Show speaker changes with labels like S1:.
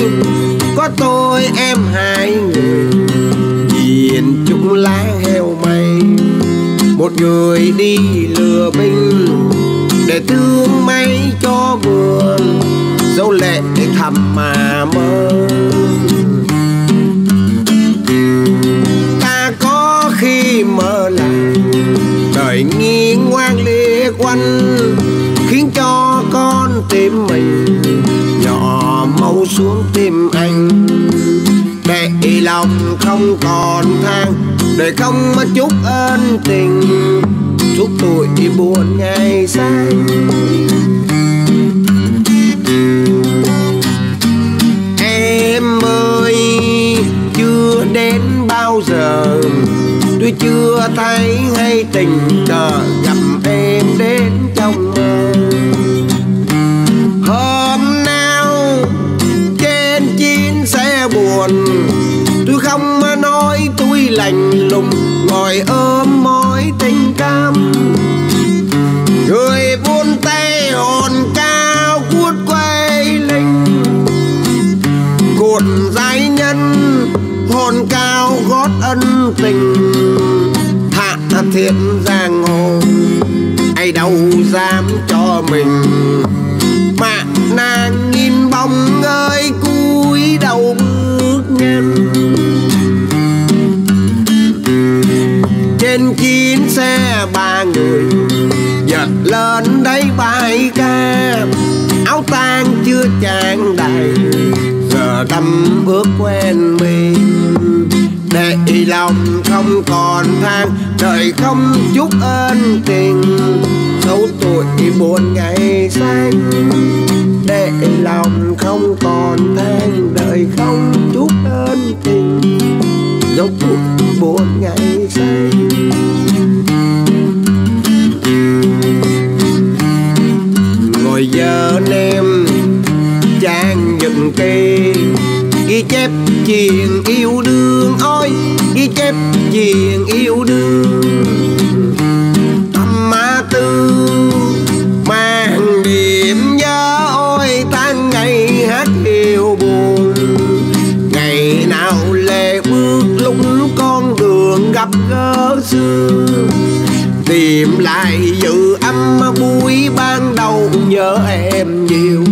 S1: có tôi em hai người diện chung lá heo may. Một người đi lừa binh để thương may cho vườn, dấu lệ thầm mà mơ. Ta có khi mơ là đời nghiêng ngoan liệt quanh, khiến cho con tim mình nhỏ máu xuống tim anh. Để lòng không còn than, đời không mất chút ân tình, suốt tuổi buồn ngày xanh. Em ơi chưa đến bao giờ tôi chưa thấy hay tình cờ gặp em đến trong mơ. Hôm nào trên chuyến xe buồn tôi không nói tôi lạnh lùng, ngồi ôm mối tình cam. Người buôn tay hồn cao cuốt quay linh, cuộn giai nhân hồn cao gót ân tình. Hạ thiện giang hồ ai đâu dám cho mình, mà nàng nhìn bóng ơi cúi đầu bước nhanh. Trên chuyến xe ba người dợt lên đây bài ca, áo tang chưa tràn đầy giờ đâm bước quen mình. Để lòng không còn than, đời không chút ân tình, dấu tuổi buồn ngày xanh. Để lòng không còn than, đời không chút ân tình, dấu tuổi buồn ngày xanh. Ngồi giờ em trang dựng cây, ghi chép chuyện yêu đương, ôi ghi chép chuyện yêu đương. Thầm ma tư mang điểm nhớ, ôi tháng ngày hát yêu buồn. Ngày nào lệ bước lung con đường gặp gỡ xưa, tìm lại dự âm buổi ban đầu nhớ em nhiều.